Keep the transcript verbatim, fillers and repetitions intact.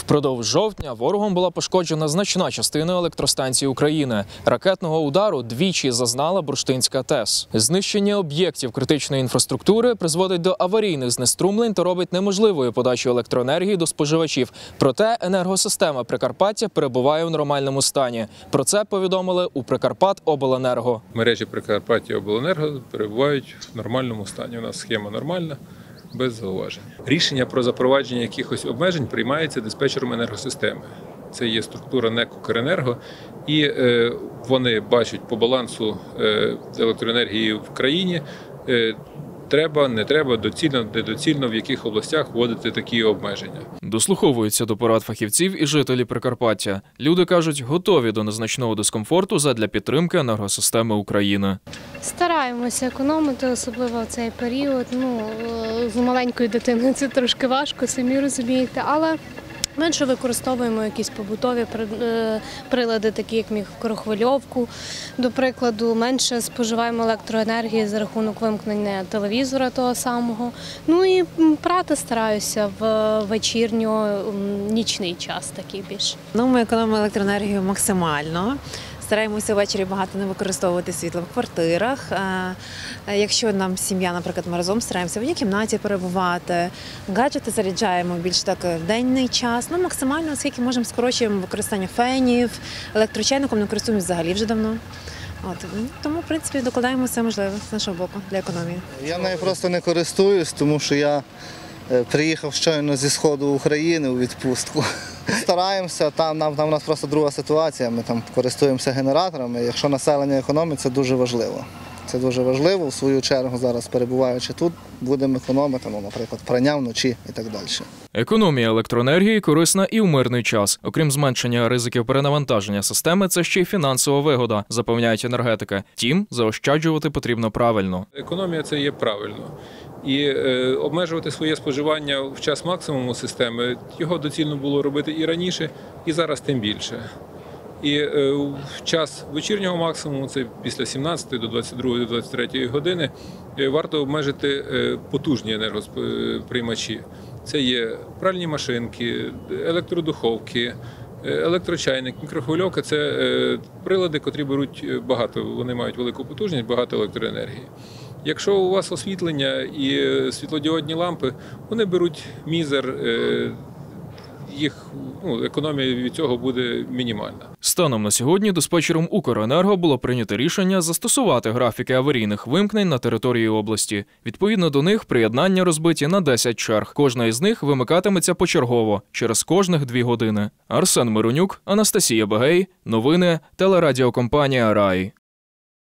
Впродовж жовтня ворогом була пошкоджена значна частина електростанцій України. Ракетного удару двічі зазнала Бурштинська ТЕС. Знищення об'єктів критичної інфраструктури призводить до аварійних знеструмлень та робить неможливою подачу електроенергії до споживачів. Проте енергосистема Прикарпаття перебуває в нормальному стані. Про це повідомили у Прикарпатобленерго. Мережі Прикарпаттяобленерго перебувають в нормальному стані. У нас схема нормальна, без зауважень. Рішення про запровадження якихось обмежень приймається диспетчером енергосистеми. Це є структура НЕК «Укренерго», і е, вони бачать по балансу е, електроенергії в країні, е, треба, не треба, доцільно, недоцільно, в яких областях вводити такі обмеження. Дослуховуються до порад фахівців і жителі Прикарпаття. Люди кажуть, готові до незначного дискомфорту задля підтримки енергосистеми України. Стараємося економити, особливо в цей період. Ну, з маленькою дитиною це трошки важко, самі розумієте, але менше використовуємо якісь побутові прилади, такі як мікрохвильовку. До прикладу, менше споживаємо електроенергії за рахунок вимкнення телевізора того самого. Ну і прати стараюся в вечірньо-нічний час такий більше. Ну, ми економимо електроенергію максимально. Стараємося ввечері багато не використовувати світло в квартирах. Якщо нам сім'я, наприклад, ми разом стараємося в одній кімнаті перебувати, гаджети заряджаємо більш так в денний час. Ну, максимально, оскільки можемо, скорочуємо використання фенів, електрочайником не користуємося взагалі вже давно. От, тому, в принципі, докладаємо все можливе з нашого боку для економії. Я нею просто не користуюсь, тому що я приїхав щойно зі сходу України у відпустку. Стараємося, там, там, там у нас просто друга ситуація, ми там користуємося генераторами. Якщо населення економить, це дуже важливо. Це дуже важливо, в свою чергу зараз перебуваючи тут, будемо економити, ну, наприклад, прання вночі і так далі. Економія електроенергії корисна і в мирний час. Окрім зменшення ризиків перенавантаження системи, це ще й фінансова вигода, запевняють енергетики. Втім, заощаджувати потрібно правильно. Економія – це є правильно. І е, обмежувати своє споживання в час максимуму системи, його доцільно було робити і раніше, і зараз тим більше. І е, в час вечірнього максимуму, це після сімнадцятої до двадцять другої до двадцять третьої години, е, варто обмежити е, потужні енергосприймачі. Це є пральні машинки, електродуховки, електрочайник, мікрохвильовка – це е, прилади, котрі беруть багато, вони мають велику потужність, багато електроенергії. Якщо у вас освітлення і світлодіодні лампи, вони беруть мізер, їх ну, економія від цього буде мінімальна. Станом на сьогодні диспетчером «Укренерго» було прийнято рішення застосувати графіки аварійних вимкнень на території області. Відповідно до них приєднання розбиті на десять черг. Кожна із них вимикатиметься почергово, через кожних дві години. Арсен Миронюк, Анастасія Бегей. Новини. Телерадіокомпанія «Рай».